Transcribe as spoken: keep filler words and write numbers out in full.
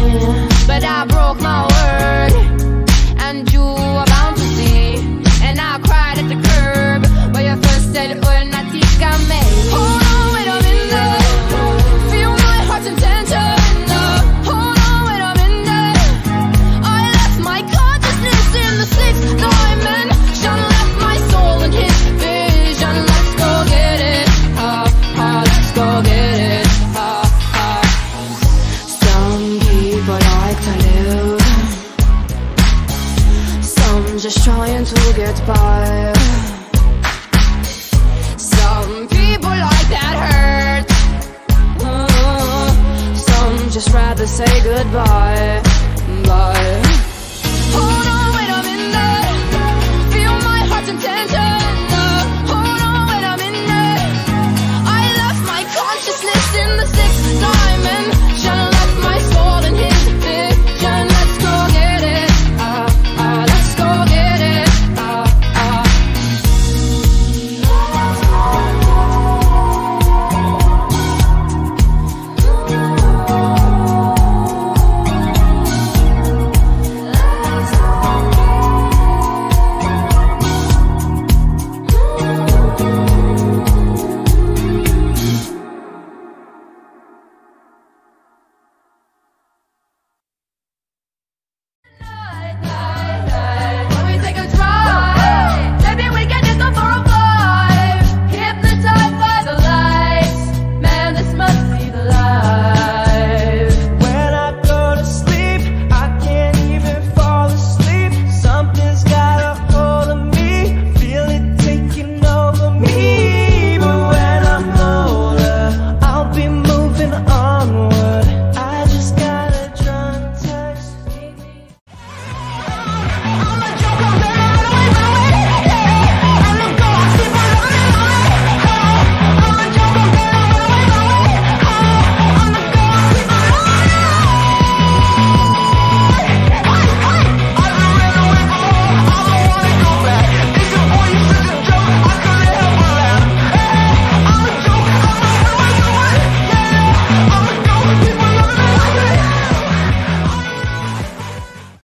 but I broke my word, and you were bound to see. And I cried at the curb where you first said, "Well, Natika me." Hold on, wait a minute. Feel my heart's intention. Hold on, wait a minute. I left my consciousness in the sixth dimension, left my soul in his vision. Let's go get it. Ha ha, let's go get it. Ha ha. Some people like to live, some just trying to get by. Some people like that hurt, uh, some just rather say goodbye. Bye. Hold on, wait a minute. Feel my heart's intention.